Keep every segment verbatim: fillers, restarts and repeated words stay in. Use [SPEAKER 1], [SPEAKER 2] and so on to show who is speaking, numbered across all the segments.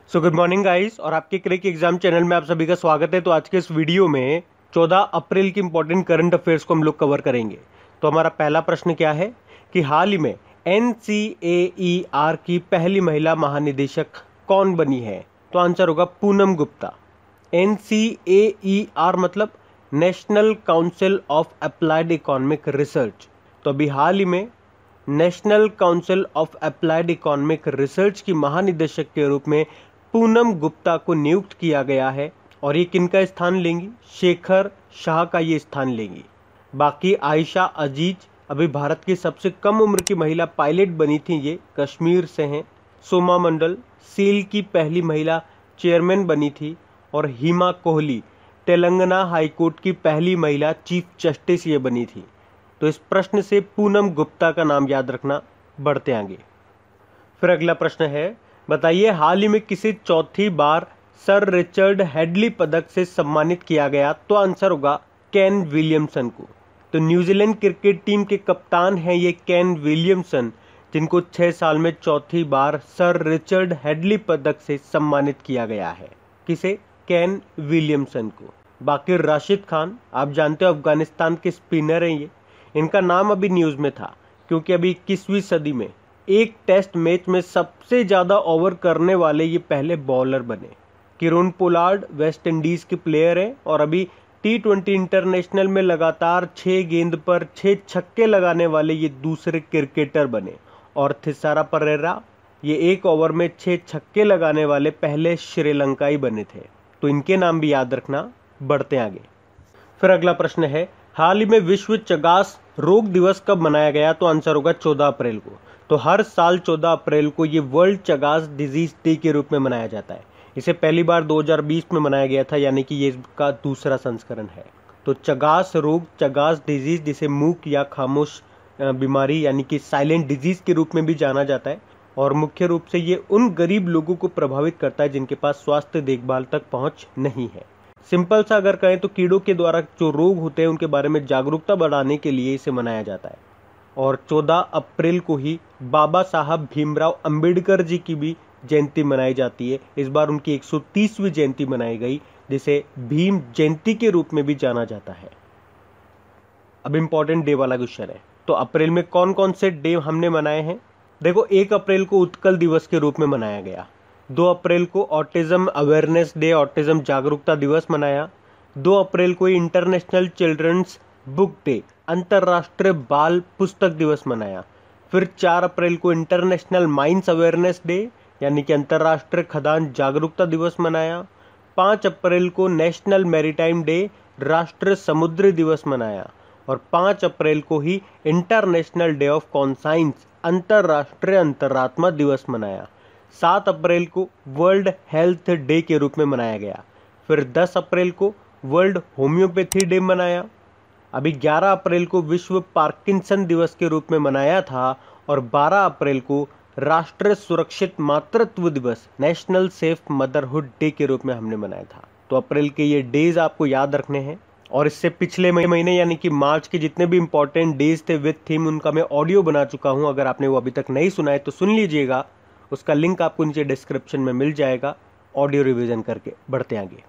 [SPEAKER 1] So good morning guys, और आपके क्रिक exam channel में आप सभी का स्वागत है। तो आज के इस वीडियो में चौदह अप्रैल की इंपॉर्टेंट करंट अफेयर्स को हम लोग कवर करेंगे। तो हमारा पहला प्रश्न क्या है कि हाल ही में N C A E are की पहली महिला महानिदेशक कौन बनी है? तो आंसर होगा Poonam Gupta. N C A E R मतलब national council of applied economic research. तो अभी हाल ही में national council of applied economic research की महानिदेशक के रूप में पूनम गुप्ता को नियुक्त किया गया है। और ये किनका स्थान लेंगी? शेखर शाह का ये स्थान लेंगी। बाकी आयशा अजीज अभी भारत की सबसे कम उम्र की महिला पायलट बनी थी, ये कश्मीर से हैं। सोमा मंडल सील की पहली महिला चेयरमैन बनी थी। और हिमा कोहली तेलंगाना हाईकोर्ट की पहली महिला चीफ जस्टिस ये बनी थी। तो इस प्रश्न से पूनम गुप्ता का नाम याद रखना। बढ़ते आगे। फिर अगला प्रश्न है, बताइए हाल ही में किसे चौथी बार सर रिचर्ड हेडली पदक से सम्मानित किया गया? तो आंसर होगा केन विलियमसन को। तो न्यूजीलैंड क्रिकेट टीम के कप्तान हैं ये केन विलियमसन, जिनको छह साल में चौथी बार सर रिचर्ड हेडली पदक से सम्मानित किया गया है। किसे? केन विलियमसन को। बाकी राशिद खान, आप जानते हो अफगानिस्तान के स्पिनर हैं ये। इनका नाम अभी न्यूज़ में था क्योंकि अभी इक्कीसवीं सदी में एक टेस्ट मैच में सबसे ज़्यादा ओवर करने वाले ये पहले बॉलर बने। किरोन पोलार्ड वेस्ट इंडीज़ के प्लेयर हैं और अभी टी ट्वेंटी इंटरनेशनल में लगातार छः गेंद पर छः छक्के लगाने वाले ये दूसरे क्रिकेटर बने। और थिसारा परेरा ये एक ओवर में छः छक्के लगाने वाले पहले श्रीलंकाई बने थे। तो इनके नाम भी याद रखना। बढ़ते आगे। फिर अगला प्रश्न है, हाल ही में विश्व चगास रोग दिवस कब मनाया गया? तो आंसर होगा चौदह अप्रैल को। तो हर साल चौदह अप्रैल को ये वर्ल्ड चगास डिजीज डे के रूप में मनाया जाता है। इसे पहली बार दो हज़ार बीस में मनाया गया था, यानी कि ये इसका दूसरा संस्करण है। तो चगास रोग, चगास डिजीज, जिसे मूक या खामोश बीमारी यानी कि साइलेंट डिजीज के रूप में भी जाना जाता है। और मुख्य रूप से ये उन गरीब लोगों को प्रभावित करता है जिनके पास स्वास्थ्य देखभाल तक पहुंच नहीं है। सिंपल सा अगर कहें तो कीड़ों के द्वारा जो रोग होते हैं उनके बारे में जागरूकता बढ़ाने के लिए इसे मनाया जाता है। और चौदह अप्रैल को ही बाबा साहब भीमराव अंबेडकर जी की भी जयंती मनाई जाती है। इस बार उनकी एक सौ तीसवीं जयंती मनाई गई, जिसे भीम जयंती के रूप में भी जाना जाता है। अब इम्पोर्टेंट डे वाला क्वेश्चन है, तो अप्रैल में कौन कौन से डे हमने मनाए हैं? देखो, एक अप्रैल को उत्कल दिवस के रूप में मनाया गया। दो अप्रैल को ऑटिज्म अवेयरनेस डे, ऑटिज्म जागरूकता दिवस मनाया। दो अप्रैल को इंटरनेशनल चिल्ड्रंस बुक डे, अंतर्राष्ट्रीय बाल पुस्तक दिवस मनाया। फिर चार अप्रैल को इंटरनेशनल माइंस अवेयरनेस डे यानी कि अंतर्राष्ट्रीय खदान जागरूकता दिवस मनाया। पाँच अप्रैल को नेशनल मैरीटाइम डे, राष्ट्रीय समुद्री दिवस मनाया। और पाँच अप्रैल को ही इंटरनेशनल डे ऑफ कॉन्साइंस, अंतर्राष्ट्रीय अंतरात्मा दिवस मनाया। सात अप्रैल को वर्ल्ड हेल्थ डे के रूप में मनाया गया। फिर दस अप्रैल को वर्ल्ड होम्योपैथी डे मनाया। अभी ग्यारह अप्रैल को विश्व पार्किंसन दिवस के रूप में मनाया था। और बारह अप्रैल को राष्ट्रीय सुरक्षित मातृत्व दिवस, नेशनल सेफ मदरहुड डे के रूप में हमने मनाया था। तो अप्रैल के ये डेज आपको याद रखने हैं। और इससे पिछले महीने यानी कि मार्च के जितने भी इंपॉर्टेंट डेज थे विद थीम, उनका मैं ऑडियो बना चुका हूँ। अगर आपने वो अभी तक नहीं सुना है तो सुन लीजिएगा, उसका लिंक आपको नीचे डिस्क्रिप्शन में मिल जाएगा, ऑडियो रिवीजन करके। बढ़ते आगे।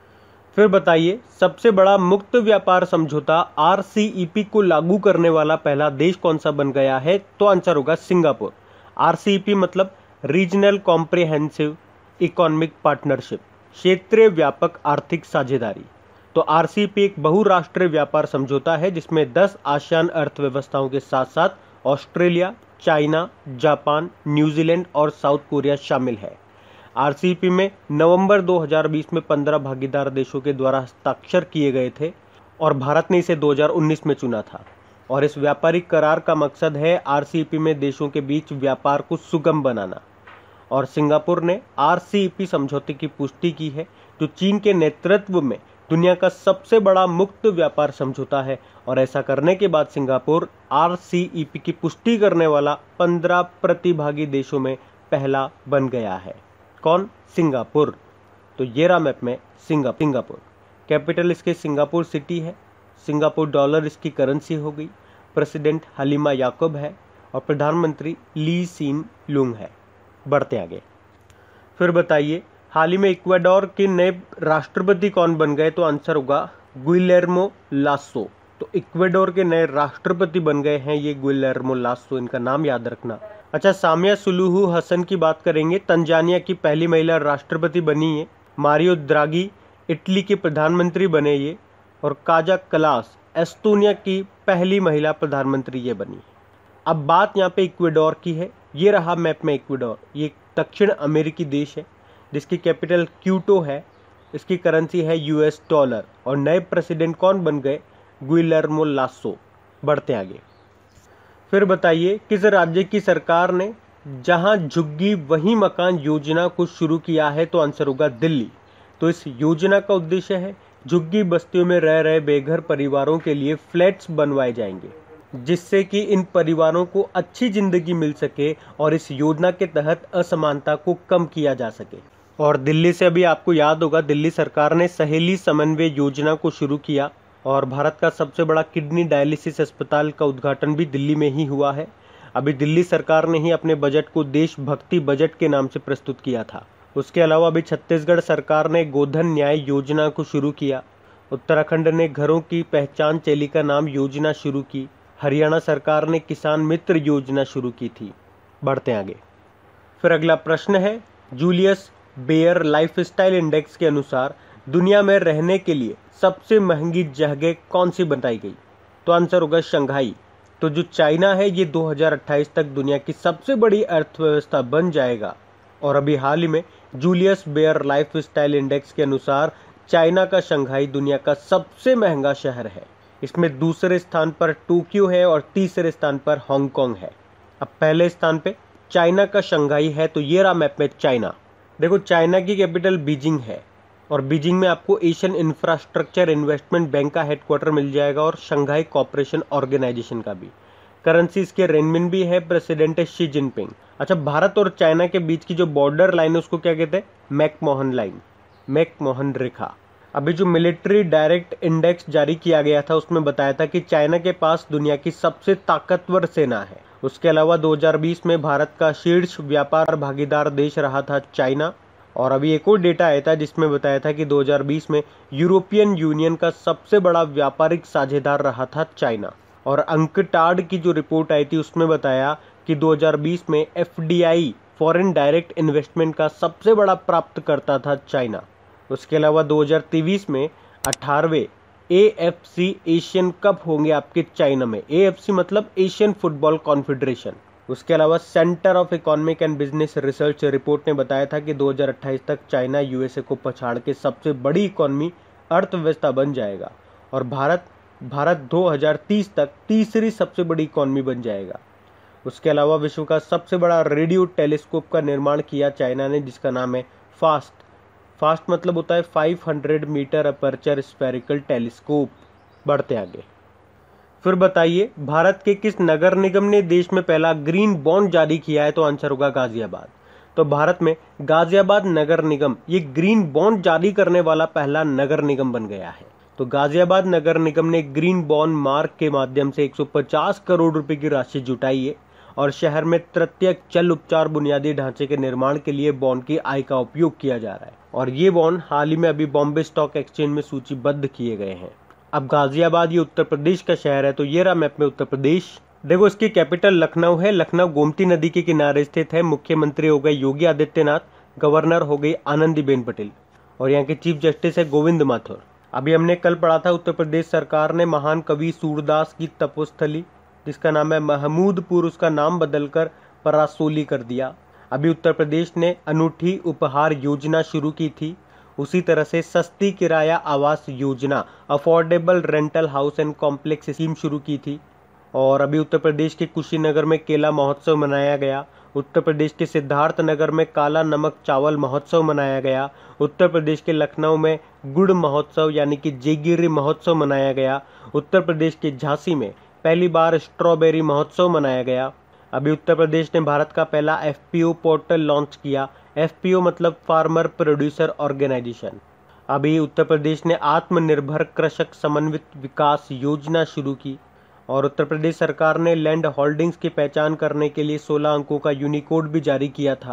[SPEAKER 1] फिर बताइए, सबसे बड़ा मुक्त व्यापार समझौता आर सी ई पी को लागू करने वाला पहला देश कौन सा बन गया है? तो आंसर होगा Singapore. R C E P मतलब रीजनल कॉम्प्रिहेंसिव इकोनॉमिक पार्टनरशिप, क्षेत्रीय व्यापक आर्थिक साझेदारी। तो आर सी ई पी एक बहुराष्ट्रीय व्यापार समझौता है जिसमें दस आसियान अर्थव्यवस्थाओं के साथ साथ ऑस्ट्रेलिया, चाइना, जापान, न्यूजीलैंड और साउथ कोरिया शामिल है। आर सी ई पी में नवंबर दो हज़ार बीस में पंद्रह भागीदार देशों के द्वारा हस्ताक्षर किए गए थे और भारत ने इसे दो हज़ार उन्नीस में चुना था। और इस व्यापारिक करार का मकसद है आर सी ई पी में देशों के बीच व्यापार को सुगम बनाना। और सिंगापुर ने आर सी ई पी समझौते की पुष्टि की है, जो चीन के नेतृत्व में दुनिया का सबसे बड़ा मुक्त व्यापार समझौता है। और ऐसा करने के बाद Singapore R C E P की पुष्टि करने वाला पंद्रह प्रतिभागी देशों में पहला बन गया है। कौन? सिंगापुर। तो ये रहा मैप में सिंगा सिंगापुर। कैपिटल इसके सिंगापुर सिटी है। सिंगापुर डॉलर इसकी करेंसी हो गई। प्रेसिडेंट हलीमा याकूब है और प्रधानमंत्री ली सीन लुंग है। बढ़ते आगे। फिर बताइए, हाल ही में इक्वाडोर के नए राष्ट्रपति कौन बन गए? तो आंसर होगा गुइलेर्मो लासो। तो इक्वाडोर के नए राष्ट्रपति बन गए हैं ये गुइलेर्मो लासो, इनका नाम याद रखना। अच्छा, सामिया सुलूहू हसन की बात करेंगे। तंजानिया की पहली महिला राष्ट्रपति बनी है। मारियो द्रागी इटली के प्रधानमंत्री बने ये। और काजा कलास एस्तोनिया की पहली महिला प्रधानमंत्री ये बनी। अब बात यहाँ पे इक्वाडोर की है। ये रहा मैप में इक्वाडोर। ये दक्षिण अमेरिकी देश है जिसकी कैपिटल क्यूटो है। इसकी करेंसी है यूएस डॉलर। और नए प्रेसिडेंट कौन बन गए? Guillermo Lasso. बढ़ते आगे। फिर बताइए किस राज्य की सरकार ने जहां झुग्गी वहीं मकान योजना को शुरू किया है? तो आंसर होगा दिल्ली। तो इस योजना का उद्देश्य है झुग्गी बस्तियों में रह रहे बेघर परिवारों के लिए फ्लैट्स बनवाए जाएंगे जिससे कि इन परिवारों को अच्छी जिंदगी मिल सके और इस योजना के तहत असमानता को कम किया जा सके। और दिल्ली से अभी आपको याद होगा दिल्ली सरकार ने सहेली समन्वय योजना को शुरू किया और भारत का सबसे बड़ा किडनी डायलिसिस अस्पताल का उद्घाटन भी दिल्ली में ही हुआ है। अभी दिल्ली सरकार ने ही अपने बजट को देशभक्ति बजट के नाम से प्रस्तुत किया था। उसके अलावा अभी छत्तीसगढ़ सरकार ने गोधन न्याय योजना को शुरू किया। उत्तराखंड ने घरों की पहचान चेलिका नाम योजना शुरू की। हरियाणा सरकार ने किसान मित्र योजना शुरू की थी। बढ़ते आगे। फिर अगला प्रश्न है, जूलियस बेयर लाइफस्टाइल इंडेक्स के अनुसार दुनिया में रहने के लिए सबसे महंगी जगह कौन सी बताई गई? तो आंसर होगा शंघाई। तो जो चाइना है ये दो हज़ार अट्ठाईस तक दुनिया की सबसे बड़ी अर्थव्यवस्था बन जाएगा। और अभी हाल ही में जूलियस बेयर लाइफस्टाइल इंडेक्स के अनुसार चाइना का शंघाई दुनिया का सबसे महंगा शहर है। इसमें दूसरे स्थान पर टोक्यो है और तीसरे स्थान पर हांगकांग है। अब पहले स्थान पे चाइना का शंघाई है। तो ये रहा मैप में चाइना। देखो, चाइना की कैपिटल बीजिंग है और बीजिंग में आपको एशियन इंफ्रास्ट्रक्चर इन्वेस्टमेंट बैंक का हेडक्वार्टर मिल जाएगा और शंघाई कॉपरेशन ऑर्गेनाइजेशन का भी। करेंसी इसके रेनमिन भी है। प्रेसिडेंट है शी जिनपिंग। अच्छा, भारत और चाइना के बीच की जो बॉर्डर लाइन है उसको क्या कहते हैं? मैकमोहन लाइन, मैकमोहन रेखा। अभी जो मिलिट्री डायरेक्ट इंडेक्स जारी किया गया था उसमें बताया था कि चाइना के पास दुनिया की सबसे ताकतवर सेना है। उसके अलावा दो हज़ार बीस में भारत का शीर्ष व्यापार भागीदार देश रहा था चाइना। और अभी एक और डेटा आया था जिसमें बताया था कि दो हज़ार बीस में यूरोपियन यूनियन का सबसे बड़ा व्यापारिक साझेदार रहा था चाइना। और अंकटाड की जो रिपोर्ट आई थी उसमें बताया कि दो हज़ार बीस में एफडीआई फॉरेन डायरेक्ट इन्वेस्टमेंट का सबसे बड़ा प्राप्तकर्ता था चाइना। उसके अलावा दो हज़ार तेईस में अठारहवें एएफसी एशियन कप होंगे आपके चाइना में। एएफसी मतलब एशियन फुटबॉल कॉन्फेडरेशन। उसके अलावा centre of economic and business research report ने बताया था कि दो हज़ार अट्ठाईस तक चाइना यूएसए को पछाड़ के सबसे बड़ी इकोनॉमी अर्थव्यवस्था बन जाएगा और भारत भारत दो हज़ार तीस तक तीसरी सबसे बड़ी इकोनॉमी बन जाएगा। उसके अलावा विश्व का सबसे बड़ा रेडियो टेलीस्कोप का निर्माण किया चाइना ने जिसका नाम है फास्ट। फास्ट मतलब होता है पाँच सौ मीटर अपर्चर स्फेरिकल टेलीस्कोप। बढ़ते आगे। फिर बताइए भारत के किस नगर निगम ने देश में पहला ग्रीन बॉन्ड जारी किया है? तो आंसर होगा गाजियाबाद। तो भारत में गाजियाबाद नगर निगम ये ग्रीन बॉन्ड जारी करने वाला पहला नगर निगम बन गया है। तो गाजियाबाद नगर निगम ने ग्रीन बॉन्ड मार्क के माध्यम से एक सौ पचास करोड़ रुपए की राशि जुटाई है और शहर में तृतीयक जल उपचार बुनियादी ढांचे के निर्माण के लिए बॉन्ड की आय का उपयोग किया जा रहा है। और ये बॉन्ड हाल ही में अभी बॉम्बे स्टॉक एक्सचेंज में सूचीबद्ध किए गए हैं। अब गाजियाबाद ये उत्तर प्रदेश का शहर है। तो ये रहा मैप में उत्तर प्रदेश। देखो, इसकी कैपिटल लखनऊ है। लखनऊ गोमती नदी के किनारे स्थित है। मुख्यमंत्री हो गए योगी आदित्यनाथ, गवर्नर हो गई आनंदीबेन पटेल और यहाँ के चीफ जस्टिस है गोविंद माथुर। अभी हमने कल पढ़ा था उत्तर प्रदेश सरकार ने महान कवि सूरदास की तपोस्थली जिसका नाम है महमूदपुर, उसका नाम बदलकर परासोली कर दिया। अभी उत्तर प्रदेश ने अनूठी उपहार योजना शुरू की थी। उसी तरह से सस्ती किराया आवास योजना affordable rental house and complex scheme शुरू की थी। और अभी उत्तर प्रदेश के कुशीनगर में केला महोत्सव मनाया गया। उत्तर प्रदेश के सिद्धार्थ नगर में काला नमक चावल महोत्सव मनाया गया। उत्तर प्रदेश के लखनऊ में गुड़ महोत्सव यानी कि जेगिरी महोत्सव मनाया गया। उत्तर प्रदेश के झांसी में पहली बार स्ट्रॉबेरी महोत्सव मनाया गया। अभी उत्तर प्रदेश ने भारत का पहला एफपीओ पोर्टल लॉन्च किया। एफपीओ मतलब फार्मर प्रोड्यूसर ऑर्गेनाइजेशन। अभी उत्तर प्रदेश ने आत्मनिर्भर कृषक समन्वित विकास योजना शुरू की। और उत्तर प्रदेश सरकार ने लैंड होल्डिंग्स की पहचान करने के लिए सोलह अंकों का यूनिकोड भी जारी किया था।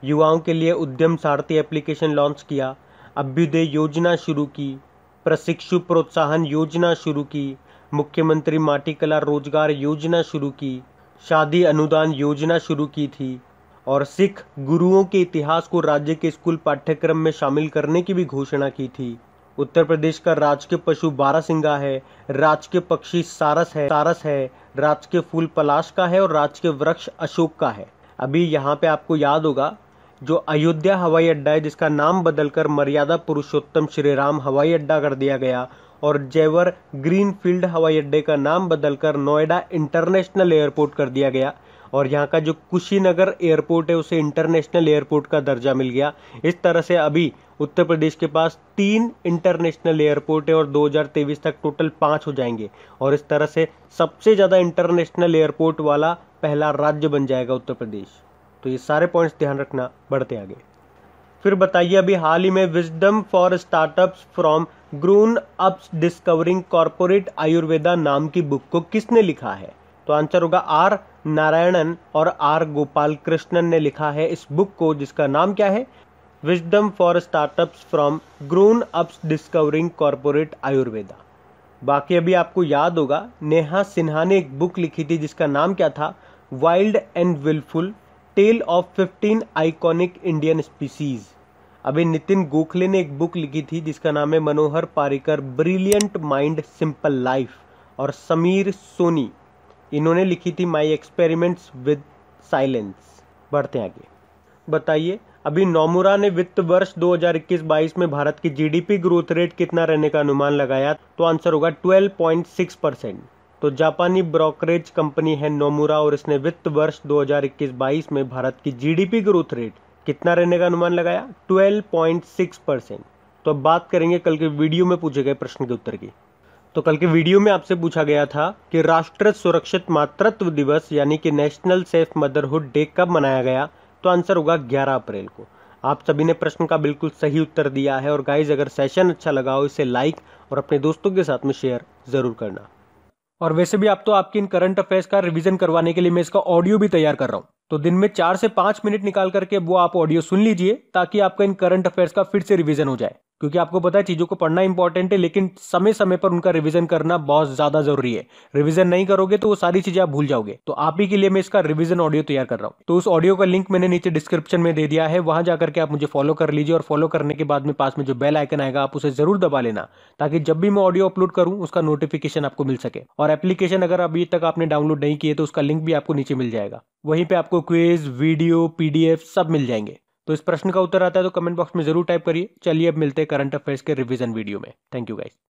[SPEAKER 1] युवाओं के लिए उद्यम सारथी एप्लीकेशन लॉन्च किया, अभ्युदय योजना शुरू की, प्रशिक्षु प्रोत्साहन योजना शुरू की, मुख्यमंत्री माटी कला रोजगार योजना शुरू की, शादी अनुदान योजना शुरू की थी और सिख गुरुओं के इतिहास को राज्य के स्कूल पाठ्यक्रम में शामिल करने की भी घोषणा की थी। उत्तर प्रदेश का राजकीय पशु बारहसिंगा है, राजकीय पक्षी सारस है सारस है राजकीय फूल पलाश का है और राजकीय वृक्ष अशोक का है। अभी यहाँ पे आपको याद होगा जो अयोध्या हवाई अड्डा है जिसका नाम बदलकर मर्यादा पुरुषोत्तम श्री राम हवाई अड्डा कर दिया गया और जेवर ग्रीनफील्ड हवाई अड्डे का नाम बदलकर नोएडा इंटरनेशनल एयरपोर्ट कर दिया गया और यहाँ का जो कुशीनगर एयरपोर्ट है उसे इंटरनेशनल एयरपोर्ट का दर्जा मिल गया। इस तरह से अभी उत्तर प्रदेश के पास तीन इंटरनेशनल एयरपोर्ट है और दो हज़ार तेईस तक टोटल पाँच हो जाएंगे और इस तरह से सबसे ज़्यादा इंटरनेशनल एयरपोर्ट वाला पहला राज्य बन जाएगा उत्तर प्रदेश। तो ये सारे पॉइंट्स ध्यान रखना। बढ़ते आगे। फिर बताइए अभी हाल ही में wisdom for startups from grown ups discovering corporate Ayurveda नाम की बुक को किसने लिखा है? तो आंसर होगा आर नारायणन और आर गोपाल कृष्णन ने लिखा है इस बुक को, जिसका नाम क्या है? Wisdom for startups from grown ups discovering corporate Ayurveda. बाकी अभी आपको याद होगा नेहा सिन्हा ने एक बुक लिखी थी जिसका नाम क्या था? Wild and wilful tale of fifteen iconic Indian species. अभी नितिन गोखले ने एक बुक लिखी थी जिसका नाम है Manohar Parrikar brilliant mind simple life और समीर सोनी इन्होंने लिखी थी माई एक्सपेरिमेंट्स विद साइलेंस। बढ़ते आगे। बताइए अभी नोमुरा ने वित्त वर्ष दो हज़ार इक्कीस बाईस में भारत की जीडीपी ग्रोथ रेट कितना रहने का अनुमान लगाया? तो आंसर होगा बारह पॉइंट छह परसेंट। तो जापानी ब्रोकरेज कंपनी है नोमुरा और इसने वित्त वर्ष दो हज़ार इक्कीस बाईस में भारत की जीडीपी ग्रोथ रेट कितना रहने का अनुमान लगाया? बारह पॉइंट छह परसेंट। तो अब बात करेंगे कल के वीडियो में पूछे गए प्रश्न के उत्तर की। तो कल के वीडियो में आपसे पूछा गया था कि राष्ट्रीय सुरक्षित मातृत्व दिवस यानी कि नेशनल सेफ मदरहुड डे कब मनाया गया? तो आंसर होगा ग्यारह अप्रैल को। आप सभी ने प्रश्न का बिल्कुल सही उत्तर दिया है और गाइज अगर सेशन अच्छा लगा हो इसे लाइक और अपने दोस्तों के साथ में शेयर जरूर करना। और वैसे भी आप तो आपके इन करंट अफेयर्स का रिवीजन करवाने के लिए मैं इसका ऑडियो भी तैयार कर रहा हूं, तो दिन में चार से पांच मिनट निकाल करके वो आप ऑडियो सुन लीजिए ताकि आपका इन करंट अफेयर्स का फिर से रिवीजन हो जाए। क्योंकि आपको पता है चीजों को पढ़ना इंपॉर्टेंट है लेकिन समय समय पर उनका रिवीजन करना बहुत ज्यादा जरूरी है। रिवीजन नहीं करोगे तो वो सारी चीजें आप भूल जाओगे। तो आप ही के लिए मैं इसका रिवीजन ऑडियो तैयार कर रहा हूँ। तो उस ऑडियो का लिंक मैंने नीचे डिस्क्रिप्शन में दे दिया है, वहां जाकर के आप मुझे फॉलो कर लीजिए और फॉलो करने के बाद में पास में जो बेल आइकन आएगा आप उसे जरूर दबा लेना ताकि जब भी मैं ऑडियो अपलोड करूं उसका नोटिफिकेशन आपको मिल सके। और एप्लीकेशन अगर अभी तक आपने डाउनलोड नहीं किए तो उसका लिंक भी आपको नीचे मिल जाएगा। वहीं पे आपको क्विज, वीडियो, पीडीएफ सब मिल जाएंगे। तो इस प्रश्न का उत्तर आता है तो कमेंट बॉक्स में जरूर टाइप करिए। चलिए अब मिलते हैं करंट अफेयर्स के रिवीजन वीडियो में। Thank you guys.